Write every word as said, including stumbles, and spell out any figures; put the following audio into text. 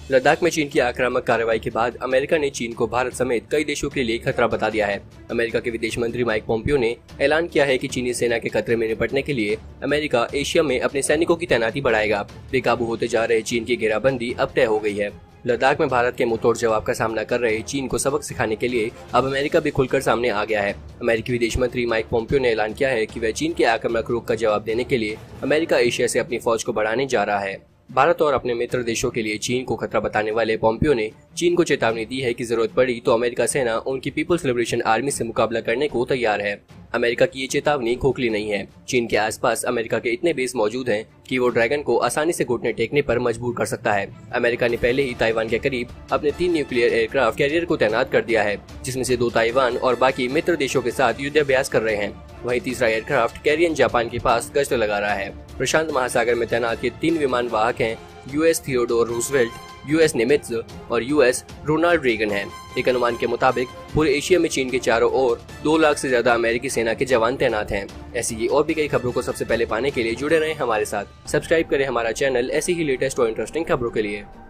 लद्दाख में चीन की आक्रामक कार्रवाई के बाद अमेरिका ने चीन को भारत समेत कई देशों के लिए खतरा बता दिया है। अमेरिका के विदेश मंत्री माइक पोम्पियो ने ऐलान किया है कि चीनी सेना के खतरे में निपटने के लिए अमेरिका एशिया में अपने सैनिकों की तैनाती बढ़ाएगा। बेकाबू होते जा रहे चीन की घेराबंदी अब तय हो गई है। लद्दाख में भारत के मुंहतोड़ जवाब का सामना कर रहे चीन को सबक सिखाने के लिए अब अमेरिका भी खुलकर सामने आ गया है। अमेरिकी विदेश मंत्री माइक पोम्पियो ने ऐलान किया है कि वह चीन के आक्रामक रुख का जवाब देने के लिए अमेरिका एशिया से अपनी फौज को बढ़ाने जा रहा है। भारत और अपने मित्र देशों के लिए चीन को खतरा बताने वाले पोम्पियो ने चीन को चेतावनी दी है कि जरूरत पड़ी तो अमेरिका सेना उनकी पीपुल्स लिबरेशन आर्मी से मुकाबला करने को तैयार है। अमेरिका की ये चेतावनी खोखली नहीं है। चीन के आसपास अमेरिका के इतने बेस मौजूद हैं कि वो ड्रैगन को आसानी से घुटने टेकने पर मजबूर कर सकता है। अमेरिका ने पहले ही ताइवान के करीब अपने तीन न्यूक्लियर एयरक्राफ्ट कैरियर को तैनात कर दिया है, जिसमें से दो ताइवान और बाकी मित्र देशों के साथ युद्धाभ्यास कर रहे हैं। वहीं तीसरा एयरक्राफ्ट कैरियन जापान के पास गश्त लगा रहा है। प्रशांत महासागर में तैनात ये तीन विमान वाहक हैं US Theodore Roosevelt, US Nimitz और यूएस रोनाल्ड रेगन है। एक अनुमान के मुताबिक पूरे एशिया में चीन के चारों ओर दो लाख से ज्यादा अमेरिकी सेना के जवान तैनात हैं। ऐसी ही और भी कई खबरों को सबसे पहले पाने के लिए जुड़े रहें हमारे साथ। सब्सक्राइब करें हमारा चैनल ऐसी ही लेटेस्ट और इंटरेस्टिंग खबरों के लिए।